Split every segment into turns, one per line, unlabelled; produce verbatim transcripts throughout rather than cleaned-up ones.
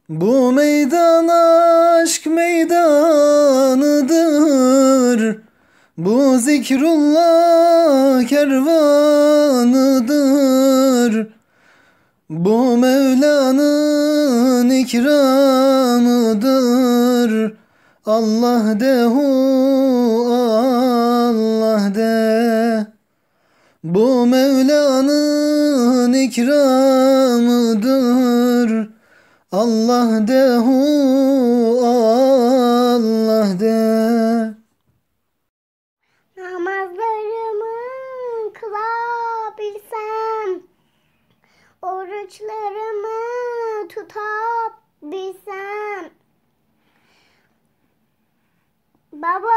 Bu meydan aşk meydanıdır, bu zikrullah kervanıdır. Bu Mevla'nın ikramıdır. Allah de hu Allah de. Bu Mevla'nın ikramıdır. Allah de hu Allah de.
Namazlarımı kılabilsem, oruçlarımı tutabilsem, baba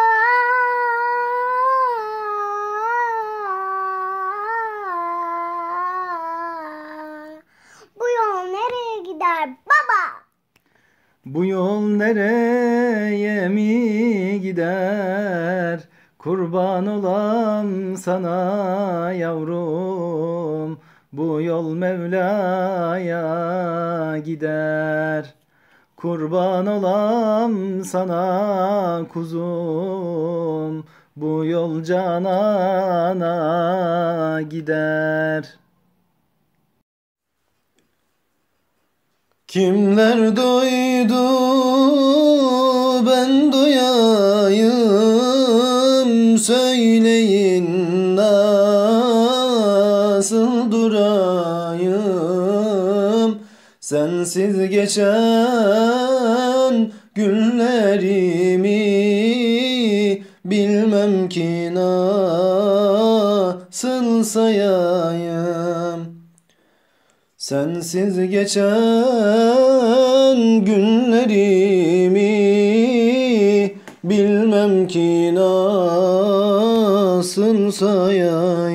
bu yol nereye gider baba?
Bu yol nereye mi gider? Kurban olam sana yavrum. Bu yol Mevla'ya gider. Kurban olam sana kuzum. Bu yol Canan'a gider. Kimler doydu ben doyayım, söyleyin nasıl durayım, sensiz geçen günlerimi bilmem ki nasıl sayayım. Sensiz geçen günlerimi bilmem ki nasıl sayayım.